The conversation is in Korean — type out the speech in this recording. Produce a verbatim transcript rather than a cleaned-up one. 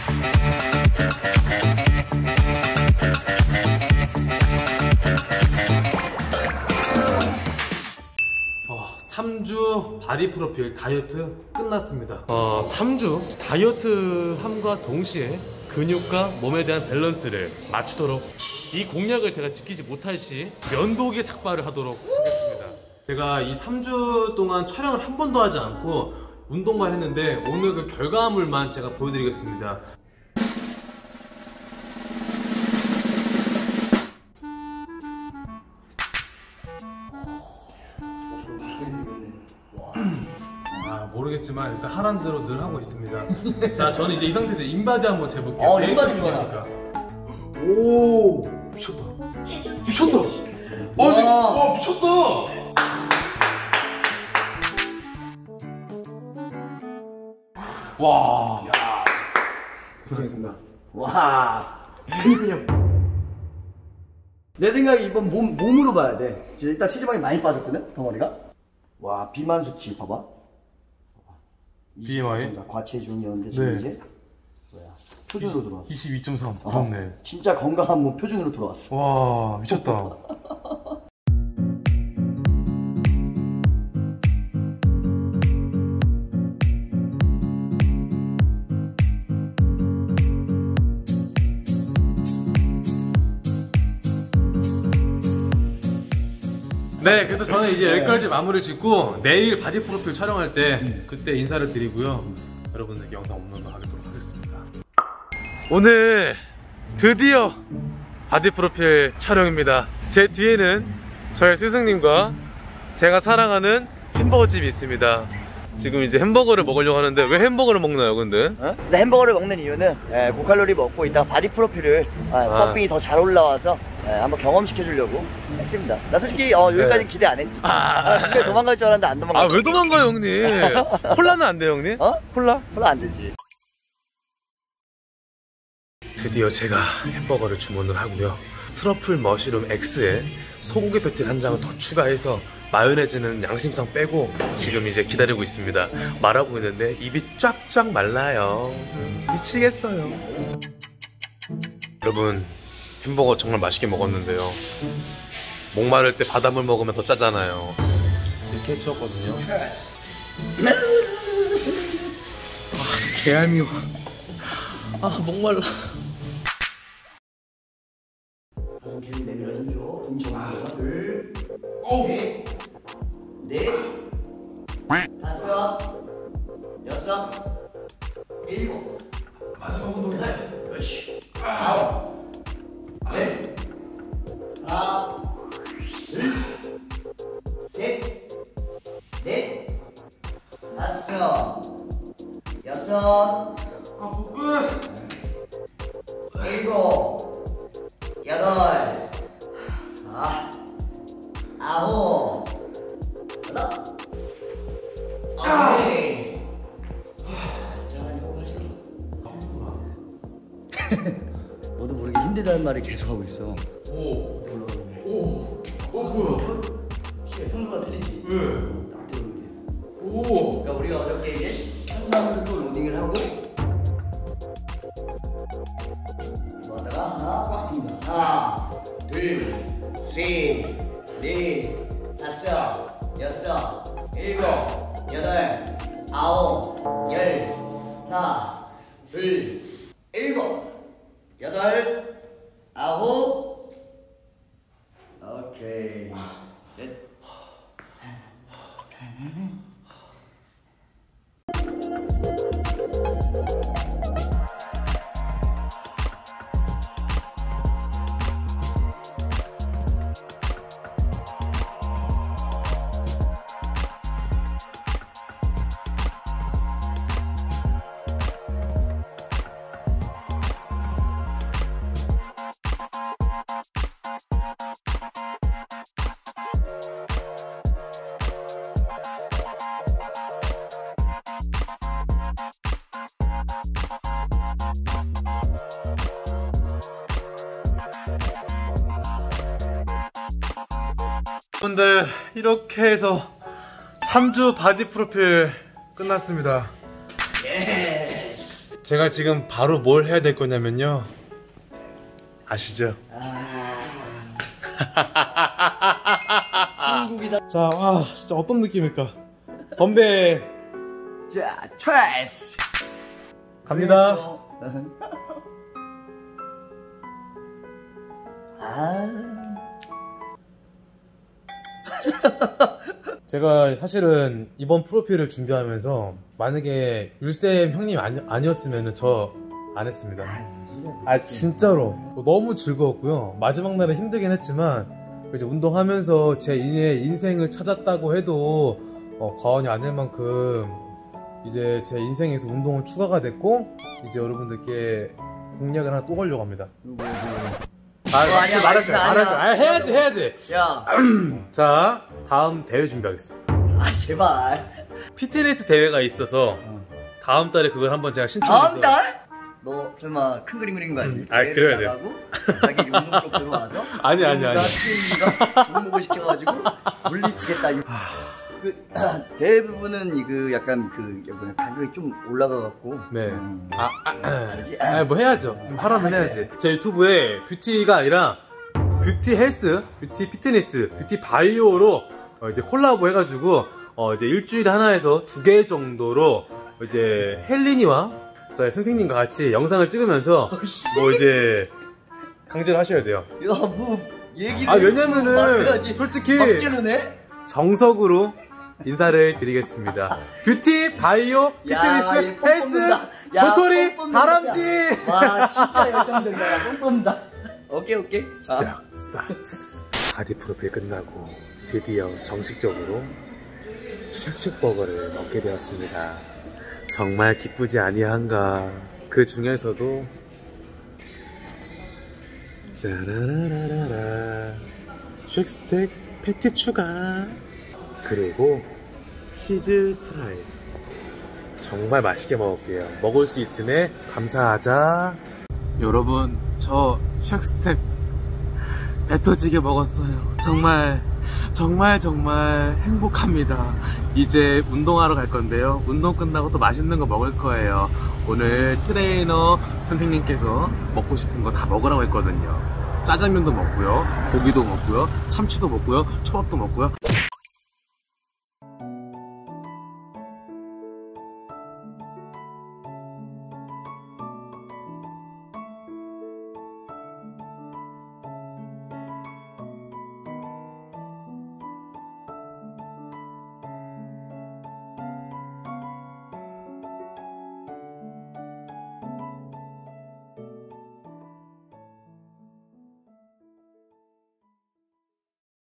삼 주 바디 프로필 다이어트 끝났습니다. 어, 삼 주 다이어트 함과 동시에 근육과 몸에 대한 밸런스를 맞추도록 이 공약을 제가 지키지 못할 시 면도기 삭발을 하도록 하겠습니다. 제가 이 삼 주 동안 촬영을 한 번도 하지 않고 운동만 했는데 오늘 그 결과물만 제가 보여드리겠습니다. 아, 모르겠지만 일단 하란 대로 늘 하고 있습니다. 자, 저는 이제 이 상태에서 인바디 한번 재볼게요. 어, 인바디 좋아. 오, 미쳤다. 미쳤다. 어, 네, 와, 미쳤다. 와, 야, 고생했습니다. 와, 근육근육. 내 생각에 이번 몸, 몸으로 봐야 돼. 이제 일단 체지방이 많이 빠졌거든, 덩어리가. 와, 비만 수치 봐봐. 비엠아이? 과체중이었는데 지금 네. 이제 뭐야, 표준으로 들어왔어. 이십이 점 삼. 어, 그렇네. 진짜 건강한 몸 표준으로 들어왔어. 와, 미쳤다. 네, 그래서 저는 이제 여기까지 마무리 짓고 내일 바디 프로필 촬영할 때 그때 인사를 드리고요. 여러분들께 영상 업로드 하도록 하겠습니다. 오늘 드디어 바디 프로필 촬영입니다. 제 뒤에는 저의 스승님과 제가 사랑하는 햄버거집이 있습니다. 지금 이제 햄버거를 먹으려고 하는데 왜 햄버거를 먹나요, 근데? 어? 근데 햄버거를 먹는 이유는 에, 고칼로리 먹고 이따가 바디 프로필을 아, 펌핑이 더 잘 올라와서 에, 한번 경험시켜주려고 했습니다. 나 솔직히 어, 여기까지 네. 기대 안 했지. 아, 근데 도망갈 줄 알았는데 안 도망가. 아, 왜 도망가요, 형님? 콜라는 안 돼요, 형님? 어? 콜라? 콜라 안 되지. 드디어 제가 햄버거를 주문을 하고요. 트러플 머쉬룸 X에 소고기 패티 한 장을 더 추가해서 마요네즈는 양심상 빼고 지금 이제 기다리고 있습니다. 말하고 있는데 입이 쫙쫙 말라요. 미치겠어요. 여러분, 햄버거 정말 맛있게 먹었는데요. 목마를 때 바닷물 먹으면 더 짜잖아요. 이렇게 해주었거든요. 아, 개얄미워. 아, 목말라. 계속 내밀어줘. 동시에 둘, 셋, 넷, 다섯, 여섯, 일곱. 마지막 운동이다. 그렇지. 아홉, 넷, 하나, 둘, 셋, 넷, 다섯, 여섯, 아, 못 끝. 일곱, 여덟, 아, 아홉, 여덟, 아홉. 너도 모르게 힘들다는 말을 계속 하고 있어. 오. 오. 어, 뭐야? 평소가 틀리지? 왜? 딱 들어오는 게. 오. 그러니까 우리가 어저께 이제 현상을 또 로딩을 하고 뭐 하다가 하나 꽉 듭니다. 하나, 둘, 셋, 넷, 다섯, 여섯, 일곱, 여덟, 아홉, 열. 하나, 둘, 일곱, 여덟, 아홉. 오케이. 넷. 여러분들, 이렇게 해서 삼 주 바디 프로필 끝났습니다. 예스. 제가 지금 바로 뭘 해야 될 거냐면요. 아시죠? 아... 중국이다. 자, 와, 진짜 어떤 느낌일까? 건배! 자, 트레이스! 갑니다. 아... 제가 사실은 이번 프로필을 준비하면서 만약에 율쌤 형님 아니, 아니었으면 저 안 했습니다. 아 진짜로 너무 즐거웠고요. 마지막 날은 힘들긴 했지만 이제 운동하면서 제 인생을 찾았다고 해도 어, 과언이 아닐 만큼 이제 제 인생에서 운동은 추가가 됐고 이제 여러분들께 공약을 하나 또 걸려고 합니다. 아, 어, 아니야, 말하지 아니야, 말하지 아니야. 아, 해야지 해야지. 야, 자, 다음 대회 준비하겠습니다. 아 제발. 피트니스 대회가 있어서 다음 달에 그걸 한번 제가 신청해서. 다음 달? 너 설마 큰 그림 그린 거 아니지? 음, 아, 그래야 돼. 자기 운동 쪽 들어와서 아니 아니 아니. 트레이닝가 종목을 시켜가지고 물리치겠다. 그 대부분은 이그 약간 그 이번에 가격이 좀 올라가갖고. 네. 음, 아, 아, 아, 다르지? 아, 뭐 해야죠. 하라면 해야지. 제 유튜브에 뷰티가 아니라 뷰티 헬스, 뷰티 피트니스, 뷰티 바이오로 어, 이제 콜라보 해가지고 어, 이제 일주일에 하나에서 두 개 정도로 이제 헬린이와 저희 선생님과 같이 영상을 찍으면서 뭐 이제 강제를 하셔야 돼요. 야, 뭐 얘기를. 아, 왜냐면은 솔직히 막 찌르네? 정석으로 인사를 드리겠습니다. 뷰티, 바이오, 피트니스, 헬스, 도토리, 다람쥐. 와, 진짜 열정적이다. 야, 뽕 뽑는다. 오케이, 오케이. 시작, 스타트. 바디 프로필 끝나고 드디어 정식적으로 쉑쉑버거를 먹게 되었습니다. 정말 기쁘지 아니한가. 그 중에서도 짜라라라라 쉑스텍 패티 추가 그리고 치즈 프라이 정말 맛있게 먹을게요. 먹을 수 있음에 감사하자. 여러분, 저 쉑스텍 배 터지게 먹었어요. 정말 정말 정말 행복합니다. 이제 운동하러 갈 건데요. 운동 끝나고 또 맛있는 거 먹을 거예요. 오늘 트레이너 선생님께서 먹고 싶은 거 다 먹으라고 했거든요. 짜장면도 먹고요, 고기도 먹고요, 참치도 먹고요, 초밥도 먹고요.